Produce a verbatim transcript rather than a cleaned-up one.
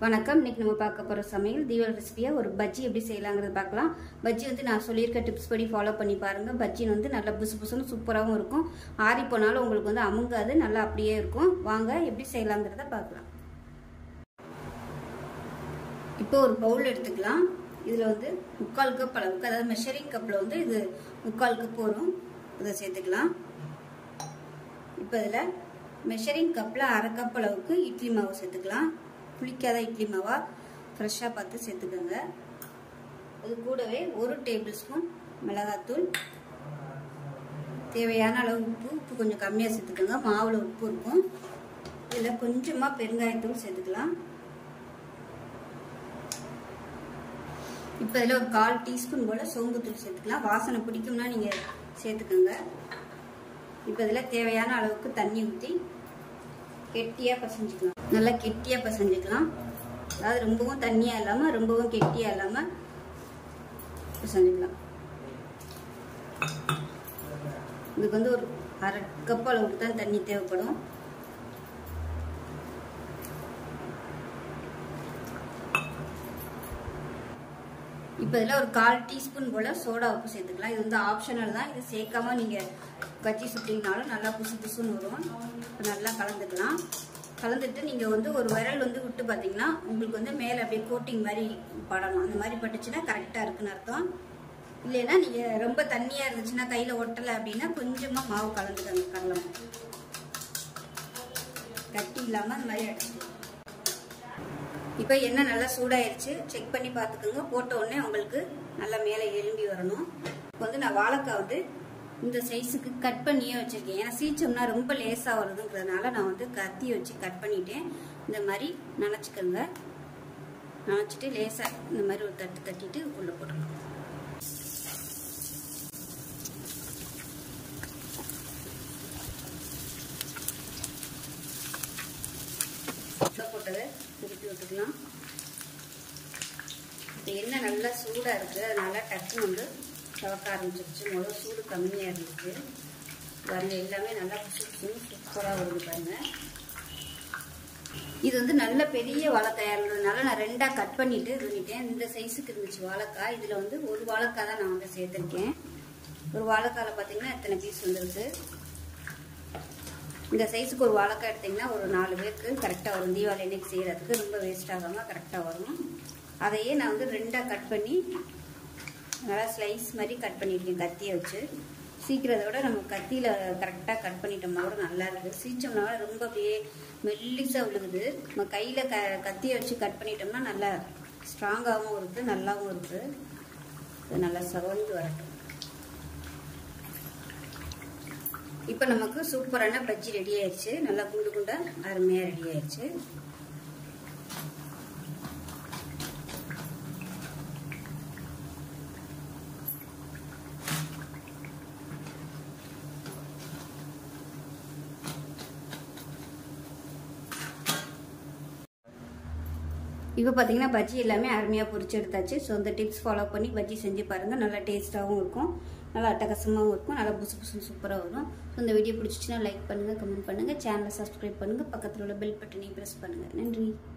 வணக்கம். இன்னைக்கு நம்ம பார்க்க போகிற சமையல் தீபாவளி ரெசிபியாக ஒரு பஜ்ஜி எப்படி செய்யலாங்கிறது பார்க்கலாம். பஜ்ஜி வந்து நான் சொல்லியிருக்க டிப்ஸ் படி ஃபாலோ பண்ணி பாருங்கள். பஜ்ஜி வந்து நல்லா புசு புசுன்னு சூப்பராகவும் இருக்கும். ஆறி போனாலும் உங்களுக்கு வந்து அமுங்காது, நல்லா அப்படியே இருக்கும். வாங்க எப்படி செய்யலாங்கிறத பார்க்கலாம். இப்போ ஒரு பவுல் எடுத்துக்கலாம். இதில் வந்து முக்கால் கப் அளவுக்கு, அதாவது மெஷரிங் கப்பில் வந்து இது முக்கால் கப் வரும், இதை சேர்த்துக்கலாம். இப்போ இதில் மெஷரிங் கப்பில் அரை கப் அளவுக்கு இட்லி மாவு சேர்த்துக்கலாம். புளிக்காத இட்லி மாவா ஃப்ரெஷ்ஷாக பார்த்து சேர்த்துக்கோங்க. அது கூடவே ஒரு டேபிள் ஸ்பூன் மிளகாத்தூள், தேவையான அளவு உப்பு, உப்பு கொஞ்சம் கம்மியாக சேர்த்துக்கோங்க, மாவில் உப்பு இருக்கும். இதில் கொஞ்சமாக பெருங்காயத்தூள் சேர்த்துக்கலாம். இப்போ இதில் ஒரு கால் டீஸ்பூன் போல் சோம்புத்தூள் சேர்த்துக்கலாம். வாசனை பிடிக்கும்னா நீங்கள் சேர்த்துக்கோங்க. இப்போ இதில் தேவையான அளவுக்கு தண்ணி ஊற்றி கெட்டியாக பசஞ்சிக்கலாம். நல்லா கெட்டியாக பசஞ்சிக்கலாம். அதாவது ரொம்பவும் தண்ணியாக இல்லாமல் ரொம்பவும் கெட்டியாக இல்லாமல் பசஞ்சிக்கலாம். இதுக்கு வந்து ஒரு அரை கப் அளவுக்கு தான் தண்ணி தேவைப்படும். இப்போ இதில் ஒரு கால் டீஸ்பூன் போல் சோடா உப்பு சேர்த்துக்கலாம். இது வந்து ஆப்ஷனல் தான். இது சேர்க்காம நீங்கள் பஜ்ஜி சுட்டிங்கனாலும் நல்லா புசு புசுன்னு வரும். நல்லா கலந்துக்கலாம். கலந்துட்டு நீங்கள் வந்து ஒரு விரல் வந்து விட்டு பார்த்தீங்கன்னா உங்களுக்கு வந்து மேலே அப்படியே கோட்டிங் மாதிரி படணும். அந்த மாதிரி பட்டுச்சுன்னா கரெக்டாக இருக்குன்னு அர்த்தம். இல்லைன்னா நீங்கள் ரொம்ப தண்ணியாக இருந்துச்சுன்னா கையில் ஒட்டலை அப்படின்னா கொஞ்சமாக மாவு கலந்துக்கங்க. கடலை கட்டி இல்லாமல் அந்த மாதிரி அடிச்சு. இப்போ எண்ணெய் நல்லா சூடாயிருச்சு, செக் பண்ணி பார்த்துக்கோங்க. போட்ட உடனே உங்களுக்கு நல்லா மேலே எலும்பி வரணும். இப்போ வந்து நான் வாழைக்காய் வந்து இந்த சைஸுக்கு கட் பண்ணியே வச்சுருக்கேன். ஏன்னா சீச்சோம்னா ரொம்ப லேசாக வருதுங்கிறதுனால நான் வந்து கத்தி வச்சு கட் பண்ணிட்டேன். இந்த மாதிரி நனைச்சிக்கோங்க. நனைச்சிட்டு லேசாக இந்த மாதிரி ஒரு தட்டு தட்டிட்டு உள்ளே போடணும். போட்டதை திருப்பி விட்டுக்கலாம். எண்ணெய் நல்லா சூடாக இருக்குது, அதனால டக்குன்னு வந்து சவக்க ஆரம்பிச்சிருச்சு. முதல்ல சூடு கம்மியாக இருந்துச்சு. பாருங்கள், எல்லாமே நல்லா புசு சூப்பராக வருது பாருங்கள். இது வந்து நல்ல பெரிய வாழைக்காயாக இருந்ததுனால நான் ரெண்டாக கட் பண்ணிட்டு இது பண்ணிட்டேன். இந்த சைஸுக்கு இருந்துச்சு வாழைக்காய். இதில் வந்து ஒரு வாழைக்காய் தான் நான் வந்து சேர்த்துருக்கேன். ஒரு வாழைக்காயில் பார்த்தீங்கன்னா எத்தனை பீஸ் வந்துருக்கு. இந்த சைஸுக்கு ஒரு வாழைக்காய் எடுத்திங்கன்னா ஒரு நாலு பேருக்கு கரெக்டாக வரும். தீபாவளி அன்னைக்கு செய்கிறதுக்கு ரொம்ப வேஸ்ட் ஆகாமல் கரெக்டாக வரும். அதையே நான் வந்து ரெண்டாக கட் பண்ணி நல்லா ஸ்லைஸ் மாதிரி கட் பண்ணியிருக்கேன் கத்தியை வச்சு. சீக்கிரத்தை விட நம்ம கத்தியில் கரெக்டாக கட் பண்ணிட்டோம்னா கூட நல்லா இருக்குது. சீச்சோம்னா ரொம்ப அப்படியே மெல்லிஸாக விழுகுது. நம்ம கையில் க கத்தியை வச்சு கட் பண்ணிட்டோம்னா நல்லா ஸ்ட்ராங்காகவும் இருக்குது, நல்லாவும் இருக்குது. இது நல்லா சவந்து வரட்டும். இப்போ நமக்கு சூப்பரான பஜ்ஜி ரெடி ஆயிடுச்சு. நல்லா குண்டு குண்டா அருமையாக ரெடி ஆயிடுச்சு. இப்போ பார்த்தீங்கன்னா பஜ்ஜி எல்லாமே அருமையாக பொரிச்சு எடுத்தாச்சு. ஸோ இந்த டிப்ஸ் ஃபாலோ பண்ணி பஜ்ஜி செஞ்சு பாருங்கள். நல்லா டேஸ்ட்டாகவும் இருக்கும், நல்லா அட்டகாசமாகவும் இருக்கும், நல்லா புசு புசுன்னு சூப்பராக வரும். ஸோ இந்த வீடியோ பிடிச்சிச்சின்னா லைக் பண்ணுங்கள், கமெண்ட் பண்ணுங்கள், சேனலை சப்ஸ்கிரைப் பண்ணுங்கள், பக்கத்தில் உள்ள பெல் பட்டனையும் ப்ரெஸ் பண்ணுங்கள். நன்றி.